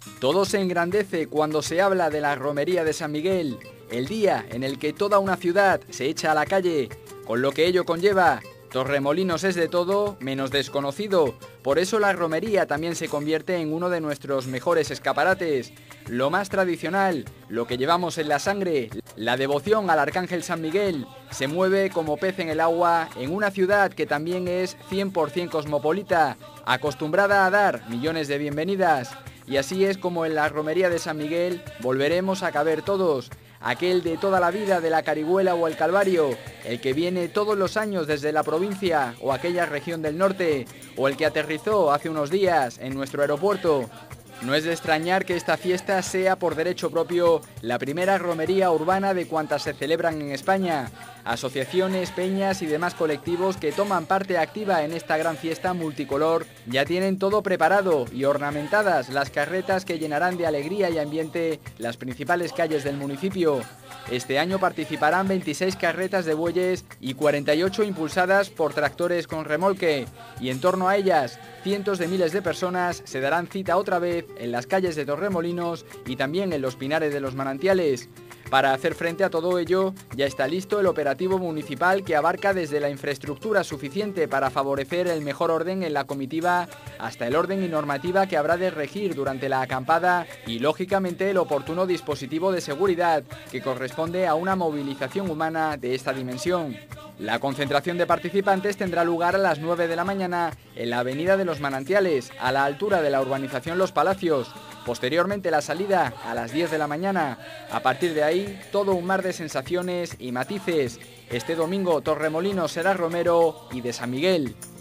Todo se engrandece cuando se habla de la romería de San Miguel, el día en el que toda una ciudad se echa a la calle, con lo que ello conlleva. Torremolinos es de todo menos desconocido, por eso la romería también se convierte en uno de nuestros mejores escaparates. Lo más tradicional, lo que llevamos en la sangre, la devoción al Arcángel San Miguel, se mueve como pez en el agua en una ciudad que también es 100% cosmopolita, acostumbrada a dar millones de bienvenidas. Y así es como en la romería de San Miguel volveremos a caber todos. Aquel de toda la vida de la Carihuela o el Calvario, el que viene todos los años desde la provincia o aquella región del norte, o el que aterrizó hace unos días en nuestro aeropuerto. No es de extrañar que esta fiesta sea por derecho propio la primera romería urbana de cuantas se celebran en España. Asociaciones, peñas y demás colectivos que toman parte activa en esta gran fiesta multicolor ya tienen todo preparado y ornamentadas las carretas que llenarán de alegría y ambiente las principales calles del municipio. Este año participarán 26 carretas de bueyes y 48 impulsadas por tractores con remolque, y en torno a ellas cientos de miles de personas se darán cita otra vez en las calles de Torremolinos y también en los pinares de los manantiales. Para hacer frente a todo ello, ya está listo el operativo municipal que abarca desde la infraestructura suficiente para favorecer el mejor orden en la comitiva hasta el orden y normativa que habrá de regir durante la acampada y, lógicamente, el oportuno dispositivo de seguridad que corresponde a una movilización humana de esta dimensión. La concentración de participantes tendrá lugar a las 9 de la mañana en la Avenida de los Manantiales, a la altura de la urbanización Los Palacios. Posteriormente la salida a las 10 de la mañana. A partir de ahí, todo un mar de sensaciones y matices. Este domingo Torremolinos será romero y de San Miguel.